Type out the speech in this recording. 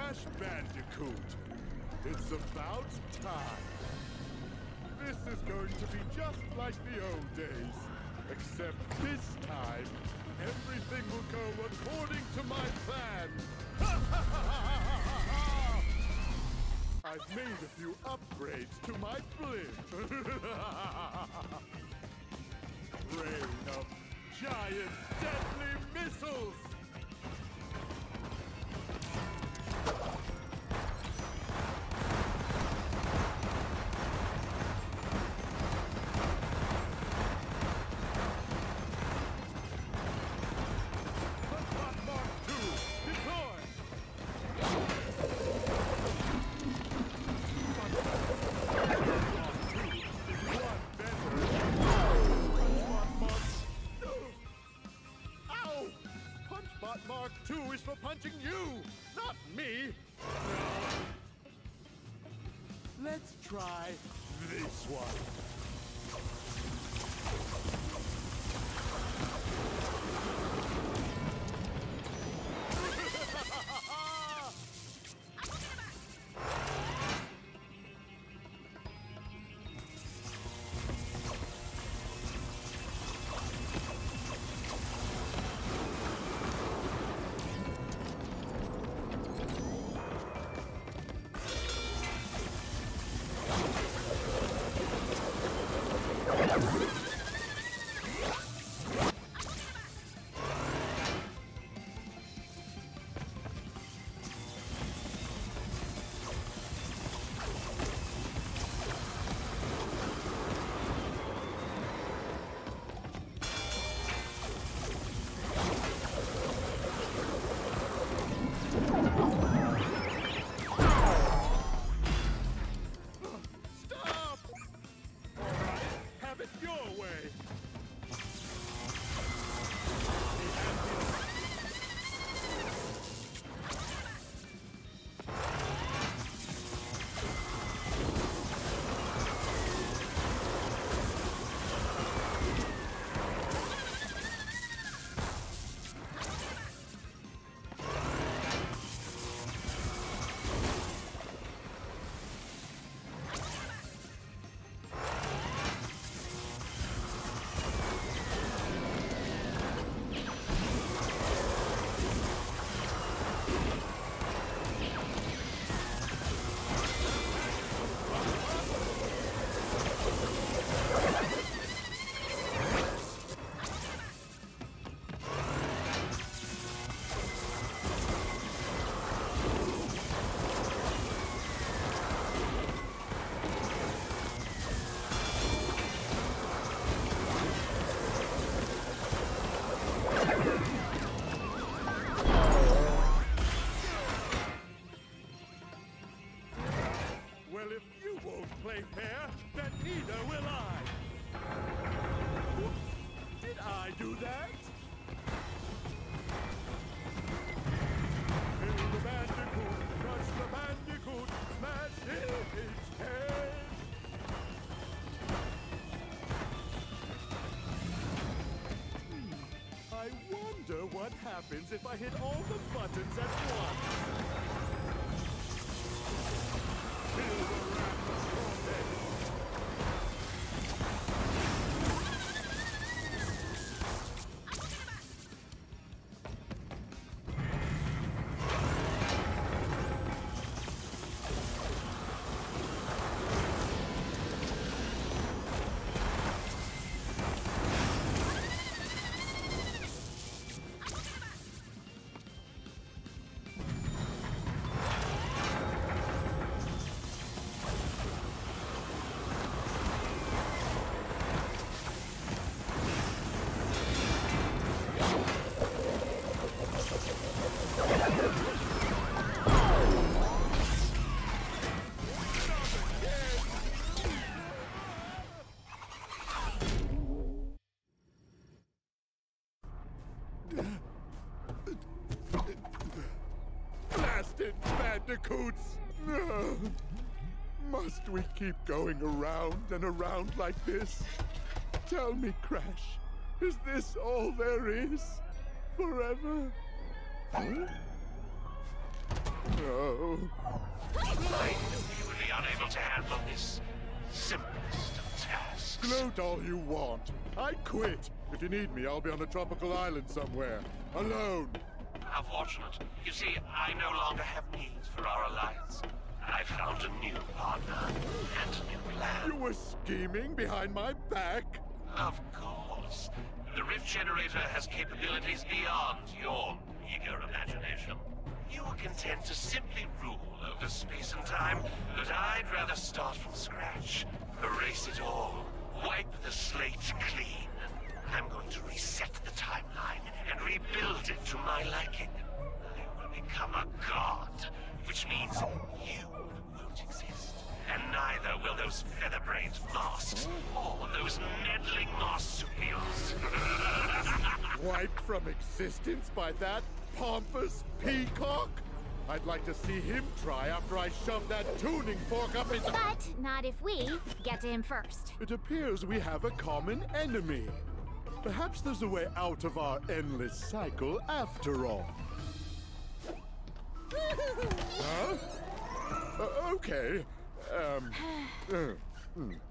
Crash Bandicoot. It's about time. This is going to be just like the old days. Except this time, everything will go according to my plan. I've made a few upgrades to my blimp. Rain of giant deadly missiles! Mark II is for punching you, not me. Let's try this one. Play fair, then neither will I. Oops. Did I do that? Kill the Bandicoot, crush the Bandicoot, smash its head. I wonder what happens if I hit all the buttons at once. Kill the rat. Blasted bandicoots! Must we keep going around and around like this? Tell me, Crash, is this all there is? Forever? Huh? Oh. I knew you would be unable to handle this simplest of tasks. Gloat all you want. I quit. If you need me, I'll be on a tropical island somewhere. Alone. How fortunate. You see, I no longer have need for our alliance. I found a new partner and a new plan. You were scheming behind my back? Of course. The Rift Generator has capabilities beyond your eager imagination. You were content to simply rule over space and time, but I'd rather start from scratch. Erase it all. Wipe the slate clean. I'm going to reset the timeline and rebuild it to my liking. I will become a god, which means you won't exist. And neither will those feather-brained masks or those meddling marsupials. Wiped from existence by that pompous peacock? I'd like to see him try after I shove that tuning fork up his... But not if we get to him first. It appears we have a common enemy. Perhaps there's a way out of our endless cycle after all. Huh? Okay.